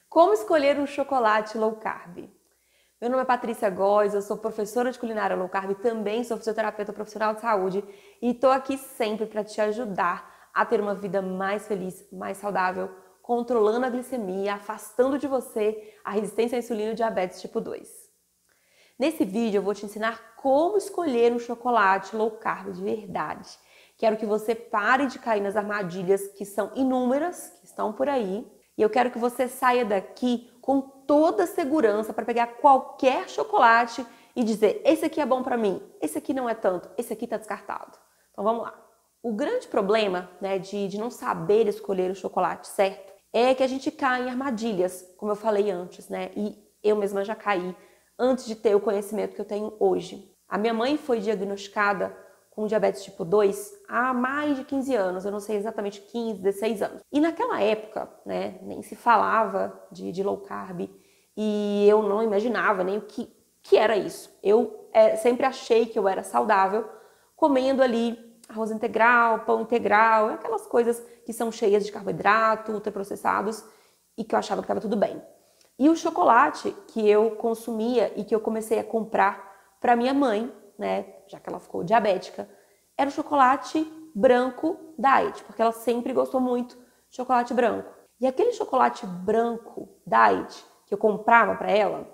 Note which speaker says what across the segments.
Speaker 1: Como escolher um chocolate low carb? Meu nome é Patrícia Góes, eu sou professora de culinária low carb e também sou fisioterapeuta profissional de saúde e estou aqui sempre para te ajudar a ter uma vida mais feliz, mais saudável, controlando a glicemia, afastando de você a resistência à insulina e o diabetes tipo 2. Nesse vídeo eu vou te ensinar como escolher um chocolate low carb de verdade. Quero que você pare de cair nas armadilhas que são inúmeras, que estão por aí. E eu quero que você saia daqui com toda a segurança para pegar qualquer chocolate e dizer: esse aqui é bom para mim, esse aqui não é tanto, esse aqui está descartado. Então vamos lá. O grande problema, de não saber escolher o chocolate certo é que a gente cai em armadilhas, como eu falei antes, E eu mesma já caí antes de ter o conhecimento que eu tenho hoje. A minha mãe foi diagnosticada com diabetes tipo 2 há mais de 15 anos, eu não sei exatamente 15, 16 anos. E naquela época, nem se falava de low carb e eu não imaginava nem o que era isso. Eu sempre achei que eu era saudável comendo ali arroz integral, pão integral, aquelas coisas que são cheias de carboidrato, ultraprocessados e que eu achava que estava tudo bem. E o chocolate que eu consumia e que eu comecei a comprar para minha mãe, já que ela ficou diabética, era o chocolate branco diet, porque ela sempre gostou muito de chocolate branco. E aquele chocolate branco diet que eu comprava para ela,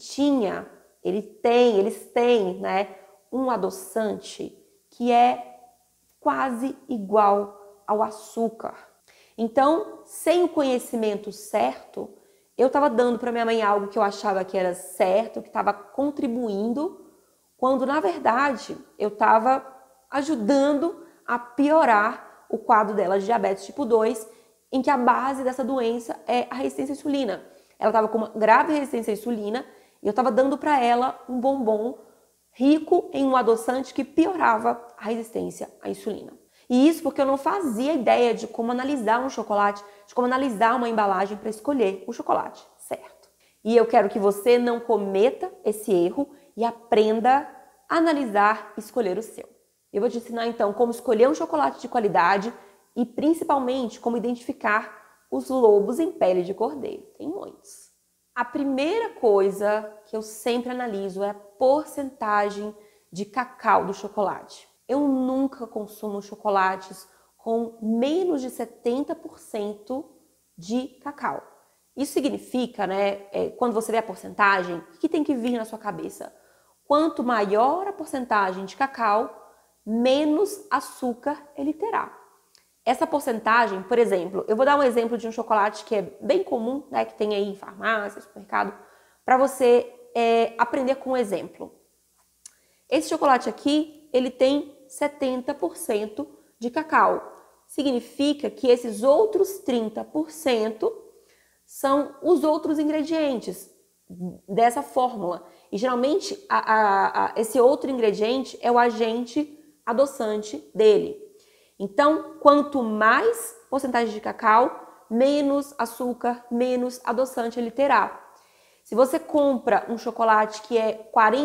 Speaker 1: eles têm, um adoçante que é quase igual ao açúcar. Então, sem o conhecimento certo, eu estava dando para minha mãe algo que eu achava que era certo, que estava contribuindo, quando na verdade eu estava ajudando a piorar o quadro dela de diabetes tipo 2, em que a base dessa doença é a resistência à insulina. Ela estava com uma grave resistência à insulina e eu estava dando para ela um bombom rico em um adoçante que piorava a resistência à insulina. E isso porque eu não fazia ideia de como analisar um chocolate, de como analisar uma embalagem para escolher o chocolate certo. E eu quero que você não cometa esse erro e aprenda a analisar e escolher o seu. Eu vou te ensinar então como escolher um chocolate de qualidade e principalmente como identificar os lobos em pele de cordeiro. Tem muitos. A primeira coisa que eu sempre analiso é a porcentagem de cacau do chocolate. Eu nunca consumo chocolates com menos de 70% de cacau. Isso significa, quando você vê a porcentagem, o que tem que vir na sua cabeça? Quanto maior a porcentagem de cacau, menos açúcar ele terá. Essa porcentagem, por exemplo, eu vou dar um exemplo de um chocolate que é bem comum, que tem aí em farmácia, supermercado, para você aprender com um exemplo. Esse chocolate aqui, ele tem 70% de cacau. Significa que esses outros 30% são os outros ingredientes dessa fórmula. E geralmente esse outro ingrediente é o agente adoçante dele. Então, quanto mais porcentagem de cacau, menos açúcar, menos adoçante ele terá. Se você compra um chocolate que é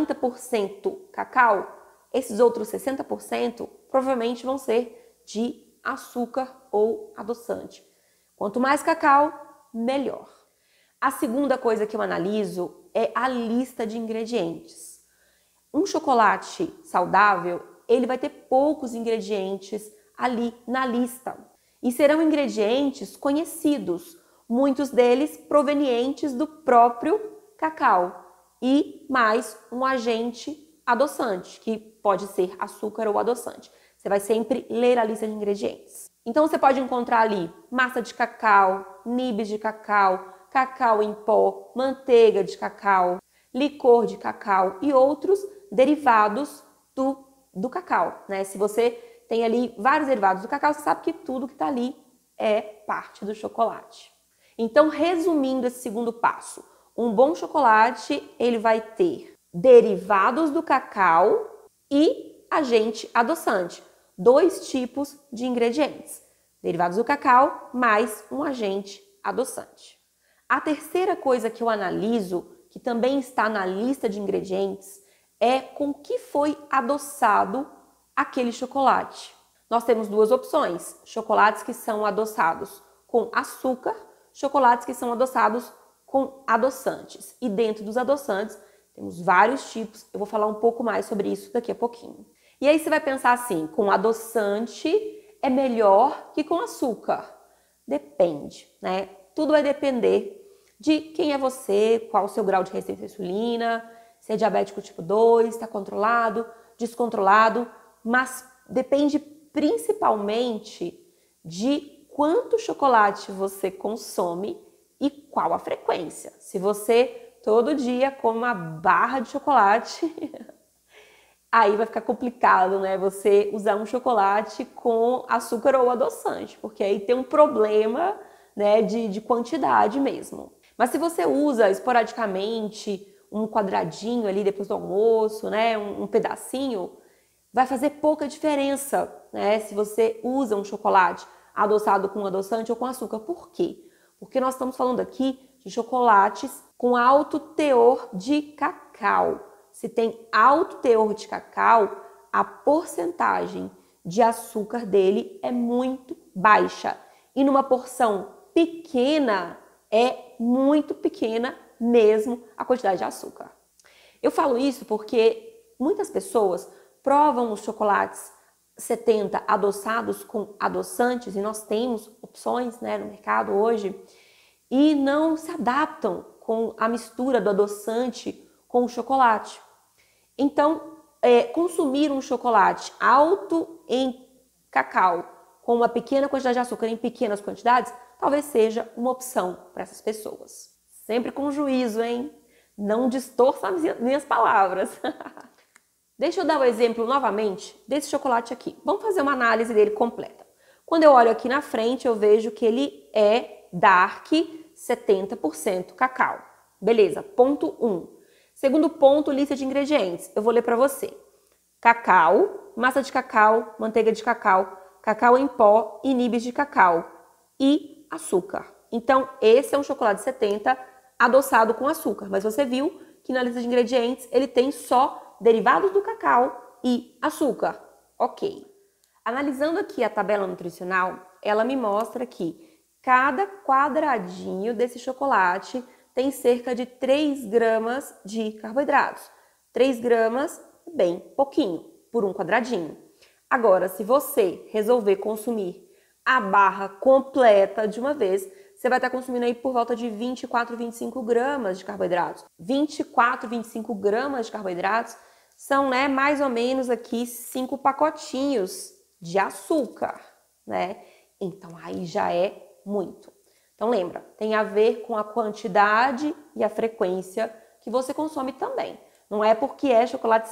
Speaker 1: 40% cacau, esses outros 60% provavelmente vão ser de açúcar ou adoçante. Quanto mais cacau, melhor. A segunda coisa que eu analiso é a lista de ingredientes. Um chocolate saudável, ele vai ter poucos ingredientes ali na lista. E serão ingredientes conhecidos, muitos deles provenientes do próprio cacau e mais um agente adoçante, que pode ser açúcar ou adoçante. Você vai sempre ler a lista de ingredientes. Então você pode encontrar ali massa de cacau, nibs de cacau, cacau em pó, manteiga de cacau, licor de cacau e outros derivados do cacau, Se você tem ali vários derivados do cacau, você sabe que tudo que está ali é parte do chocolate. Então, resumindo esse segundo passo, um bom chocolate, ele vai ter derivados do cacau e agente adoçante. 2 tipos de ingredientes. Derivados do cacau mais um agente adoçante. A terceira coisa que eu analiso, que também está na lista de ingredientes, é com que foi adoçado aquele chocolate. Nós temos 2 opções: chocolates que são adoçados com açúcar, chocolates que são adoçados com adoçantes. E dentro dos adoçantes, temos vários tipos. Eu vou falar um pouco mais sobre isso daqui a pouquinho. E aí você vai pensar assim, com adoçante é melhor que com açúcar? Depende, né? Tudo vai depender de quem é você, qual o seu grau de resistência à insulina, se é diabético tipo 2, está controlado, descontrolado, mas depende principalmente de quanto chocolate você consome e qual a frequência. Se você todo dia come uma barra de chocolate, aí vai ficar complicado, né? Você usar um chocolate com açúcar ou adoçante, porque aí tem um problema, né, de quantidade mesmo. Mas se você usa esporadicamente um quadradinho ali depois do almoço, né, um pedacinho, vai fazer pouca diferença, né, se você usa um chocolate adoçado com adoçante ou com açúcar. Por quê? Porque nós estamos falando aqui de chocolates com alto teor de cacau. Se tem alto teor de cacau, a porcentagem de açúcar dele é muito baixa. E numa porção pequena, é muito pequena mesmo a quantidade de açúcar. Eu falo isso porque muitas pessoas provam os chocolates 70 adoçados com adoçantes, e nós temos opções, né, no mercado hoje, e não se adaptam com a mistura do adoçante com o chocolate. Então, consumir um chocolate alto em cacau com uma pequena quantidade de açúcar em pequenas quantidades, talvez seja uma opção para essas pessoas. Sempre com juízo, hein? Não distorça as minhas palavras. Deixa eu dar o exemplo novamente desse chocolate aqui. Vamos fazer uma análise dele completa. Quando eu olho aqui na frente, eu vejo que ele é dark 70% cacau. Beleza, ponto 1. Segundo ponto, lista de ingredientes. Eu vou ler para você. Cacau, massa de cacau, manteiga de cacau, cacau em pó e nibs de cacau e açúcar. Então, esse é um chocolate 70 adoçado com açúcar. Mas você viu que na lista de ingredientes ele tem só derivados do cacau e açúcar. Ok. Analisando aqui a tabela nutricional, ela me mostra que cada quadradinho desse chocolate tem cerca de 3 gramas de carboidratos. 3 gramas, bem pouquinho, por um quadradinho. Agora, se você resolver consumir a barra completa de uma vez, você vai estar consumindo aí por volta de 24, 25 gramas de carboidratos. 24, 25 gramas de carboidratos são, né, mais ou menos aqui 5 pacotinhos de açúcar, né? Então, aí já é muito. Então, lembra, tem a ver com a quantidade e a frequência que você consome também. Não é porque é chocolate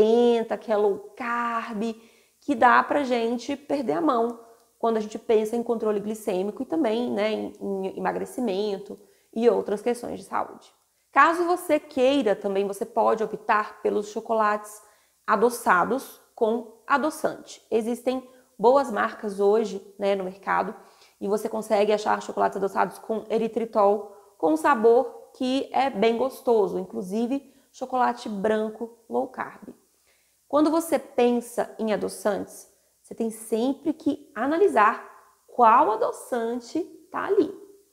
Speaker 1: 70, que é low carb, que dá pra gente perder a mão quando a gente pensa em controle glicêmico e também, né, em emagrecimento e outras questões de saúde. Caso você queira também, você pode optar pelos chocolates adoçados com adoçante. Existem boas marcas hoje, né, no mercado, e você consegue achar chocolates adoçados com eritritol, com um sabor que é bem gostoso, inclusive chocolate branco low carb. Quando você pensa em adoçantes, você tem sempre que analisar qual adoçante está ali.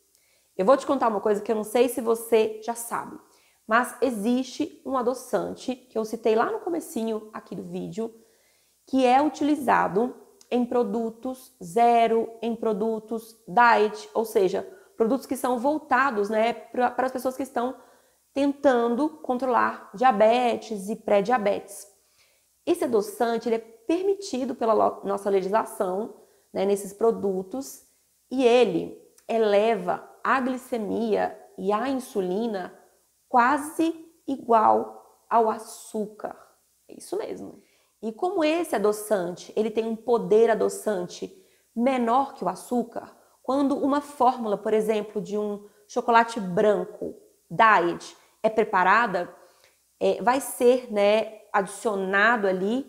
Speaker 1: Eu vou te contar uma coisa que eu não sei se você já sabe, mas existe um adoçante que eu citei lá no comecinho aqui do vídeo, que é utilizado em produtos zero, em produtos diet, ou seja, produtos que são voltados, né, para as pessoas que estão tentando controlar diabetes e pré-diabetes. Esse adoçante ele é permitido pela nossa legislação, né, nesses produtos, e ele eleva a glicemia e a insulina quase igual ao açúcar. É isso mesmo. E como esse adoçante, ele tem um poder adoçante menor que o açúcar, quando uma fórmula, por exemplo, de um chocolate branco diet é preparada, vai ser, né, adicionada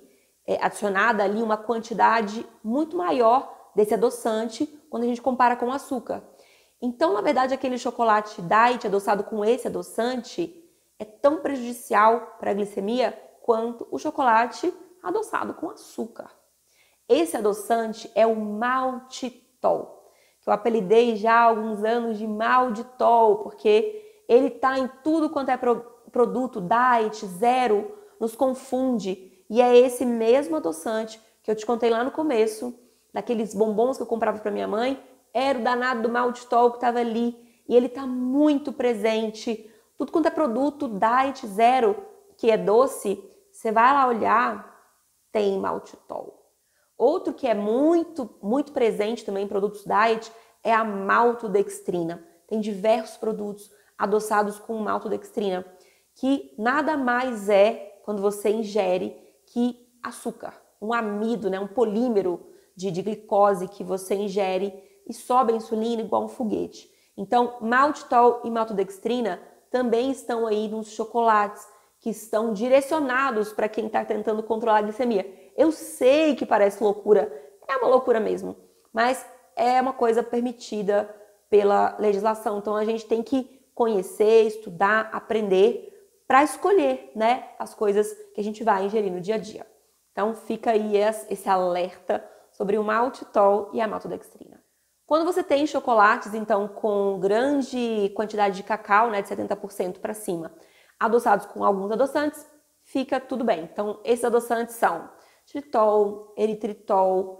Speaker 1: ali uma quantidade muito maior desse adoçante quando a gente compara com o açúcar. Então, na verdade, aquele chocolate diet adoçado com esse adoçante é tão prejudicial para a glicemia quanto o chocolate adoçado com açúcar. Esse adoçante é o maltitol, que eu apelidei já há alguns anos de malditol, porque ele tá em tudo quanto é produto diet, zero, nos confunde. E é esse mesmo adoçante que eu te contei lá no começo, daqueles bombons que eu comprava para minha mãe, era o danado do maltitol que estava ali. E ele tá muito presente. Tudo quanto é produto diet, zero, que é doce, você vai lá olhar, tem maltitol. Outro que é muito presente também em produtos diet é a maltodextrina. Tem diversos produtos adoçados com maltodextrina, que nada mais é, quando você ingere, que açúcar, um amido, né, um polímero de glicose que você ingere e sobe a insulina igual um foguete. Então, maltitol e maltodextrina também estão aí nos chocolates, que estão direcionados para quem está tentando controlar a glicemia. Eu sei que parece loucura, é uma loucura mesmo, mas é uma coisa permitida pela legislação. Então, a gente tem que conhecer, estudar, aprender para escolher, né, as coisas que a gente vai ingerir no dia a dia. Então, fica aí esse alerta sobre o maltitol e a maltodextrina. Quando você tem chocolates, então, com grande quantidade de cacau, né, de 70% para cima, adoçados com alguns adoçantes, fica tudo bem. Então, esses adoçantes são xilitol, eritritol,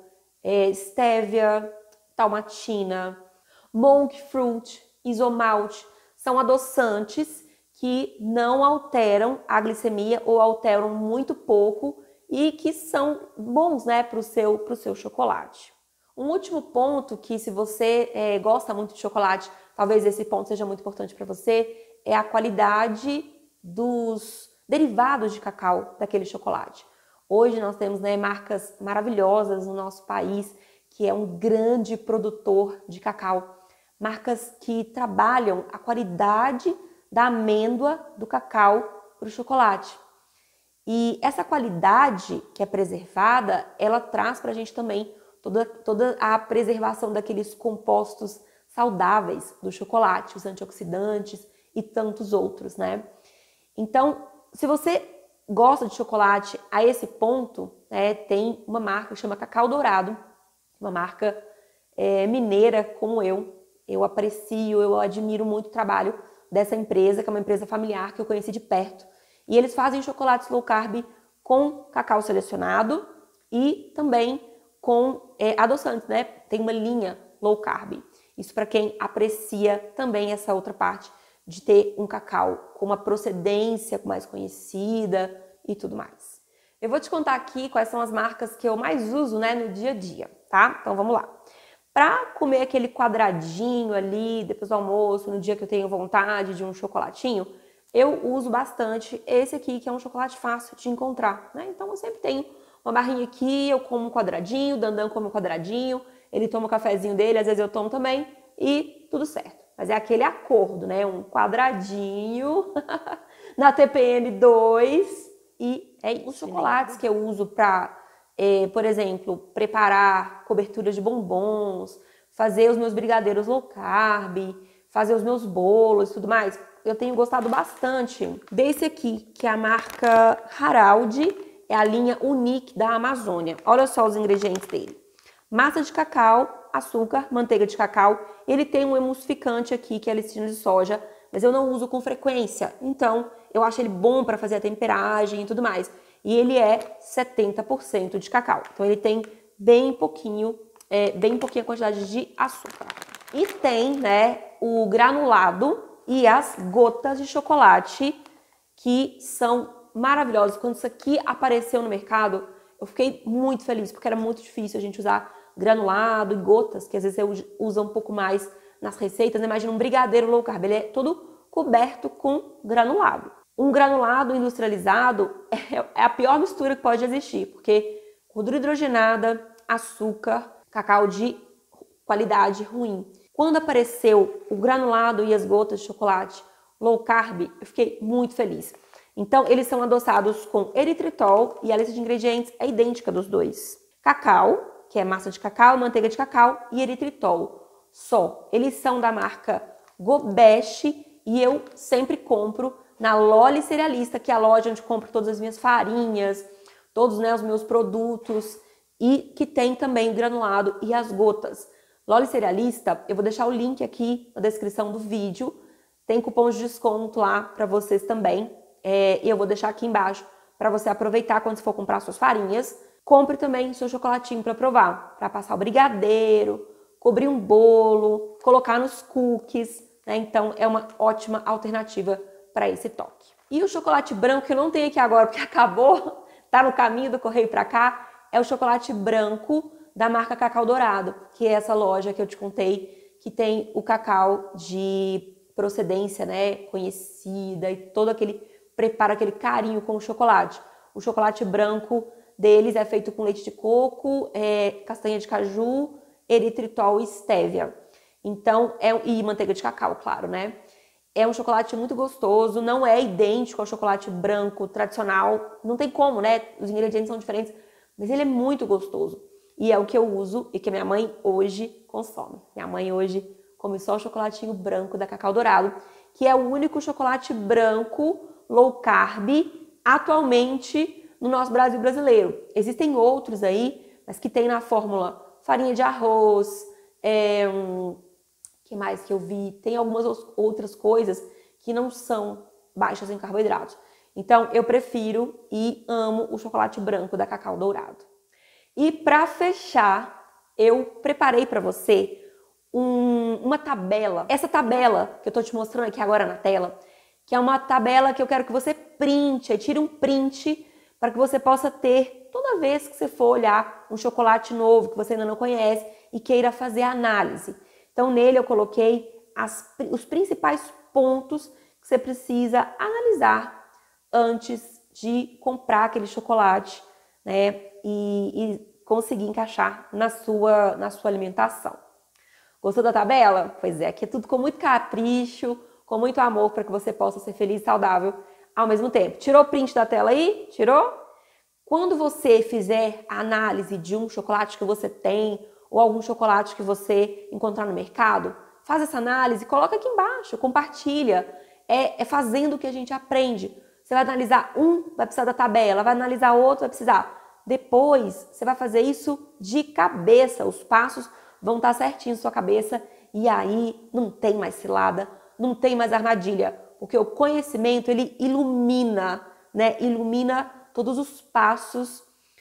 Speaker 1: stevia, talmatina, monk fruit, isomalte. São adoçantes que não alteram a glicemia ou alteram muito pouco e que são bons, né, para o seu chocolate. Um último ponto que, se você gosta muito de chocolate, talvez esse ponto seja muito importante para você, é a qualidade dos derivados de cacau daquele chocolate. Hoje nós temos, né, marcas maravilhosas no nosso país, que é um grande produtor de cacau. Marcas que trabalham a qualidade da amêndoa do cacau para o chocolate. E essa qualidade que é preservada, ela traz para a gente também toda a preservação daqueles compostos saudáveis do chocolate, os antioxidantes e tantos outros, né? Então, se você gosta de chocolate a esse ponto, né, tem uma marca que chama Cacau Dourado, uma marca mineira como eu aprecio, eu admiro muito o trabalho dessa empresa, que é uma empresa familiar que eu conheci de perto. E eles fazem chocolates low carb com cacau selecionado e também com adoçantes, né? Tem uma linha low carb. Isso para quem aprecia também essa outra parte de ter um cacau com uma procedência mais conhecida e tudo mais. Eu vou te contar aqui quais são as marcas que eu mais uso, né, no dia a dia, tá? Então vamos lá. Para comer aquele quadradinho ali depois do almoço, no dia que eu tenho vontade de um chocolatinho, eu uso bastante esse aqui, que é um chocolate fácil de encontrar, né? Então eu sempre tenho uma barrinha aqui, eu como um quadradinho, o Dandan come um quadradinho, ele toma o cafezinho dele, às vezes eu tomo também, e tudo certo. Mas é aquele acordo, né? Um quadradinho na TPM 2 e é isso. Os chocolates que eu uso para, por exemplo, preparar coberturas de bombons, fazer os meus brigadeiros low carb, fazer os meus bolos e tudo mais, eu tenho gostado bastante desse aqui, que é a marca Haraldi, é a linha Unique da Amazônia. Olha só os ingredientes dele. Massa de cacau, açúcar, manteiga de cacau. Ele tem um emulsificante aqui, que é a lisina de soja, mas eu não uso com frequência. Então, eu acho ele bom para fazer a temperagem e tudo mais. E ele é 70% de cacau. Então, ele tem bem pouquinha quantidade de açúcar. E tem, né, o granulado e as gotas de chocolate, que são maravilhosas. Quando isso aqui apareceu no mercado, eu fiquei muito feliz, porque era muito difícil a gente usar granulado e gotas, que às vezes você usa um pouco mais nas receitas. Imagina um brigadeiro low carb, ele é todo coberto com granulado. Um granulado industrializado é a pior mistura que pode existir, porque gordura hidrogenada, açúcar, cacau de qualidade ruim. Quando apareceu o granulado e as gotas de chocolate low carb, eu fiquei muito feliz. Então, eles são adoçados com eritritol e a lista de ingredientes é idêntica dos dois. Cacau, que é massa de cacau, manteiga de cacau e eritritol. Só. Eles são da marca Gobeche e eu sempre compro na Loli Cerealista, que é a loja onde compro todas as minhas farinhas, todos, né, os meus produtos, e que tem também o granulado e as gotas. Loli Cerealista, eu vou deixar o link aqui na descrição do vídeo. Tem cupons de desconto lá para vocês também. E eu vou deixar aqui embaixo para você aproveitar quando você for comprar suas farinhas. Compre também seu chocolatinho para provar, para passar o brigadeiro, cobrir um bolo, colocar nos cookies, né? Então é uma ótima alternativa para esse toque. E o chocolate branco que eu não tenho aqui agora porque acabou, tá no caminho do correio para cá, é o chocolate branco da marca Cacau Dourado, que é essa loja que eu te contei que tem o cacau de procedência, né, conhecida e todo aquele preparo, aquele carinho com o chocolate. O chocolate branco deles é feito com leite de coco, castanha de caju, eritritol e stevia. Então, e manteiga de cacau, claro, né? É um chocolate muito gostoso, não é idêntico ao chocolate branco tradicional, não tem como, né? Os ingredientes são diferentes, mas ele é muito gostoso. E é o que eu uso e que minha mãe hoje consome. Minha mãe hoje come só o chocolatinho branco da Cacau Dourado, que é o único chocolate branco low carb atualmente no nosso Brasil brasileiro. Existem outros aí, mas que tem na fórmula farinha de arroz, que mais que eu vi? Tem algumas outras coisas que não são baixas em carboidratos. Então, eu prefiro e amo o chocolate branco da Cacau Dourado. E para fechar, eu preparei para você uma tabela. Essa tabela que eu tô te mostrando aqui agora na tela, que é uma tabela que eu quero que você printe, tire um print para que você possa ter toda vez que você for olhar um chocolate novo que você ainda não conhece e queira fazer a análise. Então, nele eu coloquei os principais pontos que você precisa analisar antes de comprar aquele chocolate, né? E conseguir encaixar na sua alimentação. Gostou da tabela? Pois é, aqui é tudo com muito capricho, com muito amor para que você possa ser feliz e saudável ao mesmo tempo. Tirou o print da tela aí? Tirou? Quando você fizer a análise de um chocolate que você tem ou algum chocolate que você encontrar no mercado, faz essa análise, coloca aqui embaixo, compartilha. É fazendo o que a gente aprende. Você vai analisar vai precisar da tabela, vai analisar outro, vai precisar. Depois, você vai fazer isso de cabeça. Os passos vão estar certinhos na sua cabeça e aí não tem mais cilada, não tem mais armadilha, porque o conhecimento, ele ilumina, né? Ilumina todos os passos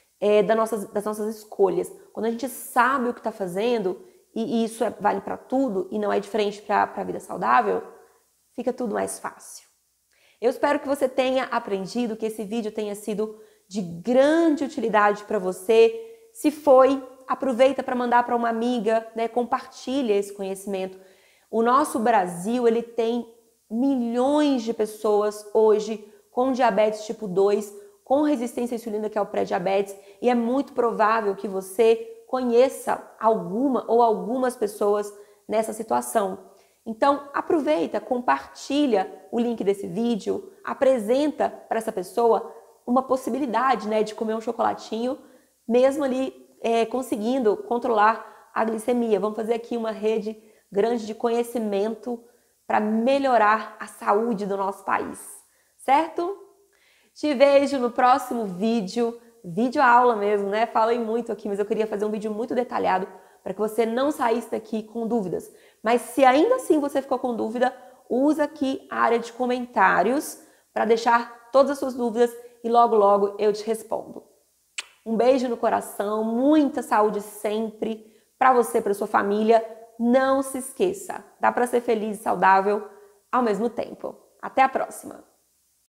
Speaker 1: das nossas escolhas. Quando a gente sabe o que está fazendo, e isso vale para tudo e não é diferente para a vida saudável, fica tudo mais fácil. Eu espero que você tenha aprendido, que esse vídeo tenha sido de grande utilidade para você. Se foi, aproveita para mandar para uma amiga, né? Compartilha esse conhecimento. O nosso Brasil, ele tem milhões de pessoas hoje com diabetes tipo 2, com resistência à insulina, que é o pré-diabetes, e é muito provável que você conheça alguma ou algumas pessoas nessa situação. Então, aproveita, compartilha o link desse vídeo, apresenta para essa pessoa uma possibilidade, né, de comer um chocolatinho, mesmo ali conseguindo controlar a glicemia. Vamos fazer aqui uma rede grande de conhecimento para melhorar a saúde do nosso país, certo? Te vejo no próximo vídeo aula mesmo, né? Falei muito aqui, mas eu queria fazer um vídeo muito detalhado para que você não saísse daqui com dúvidas. Mas se ainda assim você ficou com dúvida, usa aqui a área de comentários para deixar todas as suas dúvidas e logo, logo eu te respondo. Um beijo no coração, muita saúde sempre para você, para sua família. Não se esqueça, dá para ser feliz e saudável ao mesmo tempo. Até a próxima!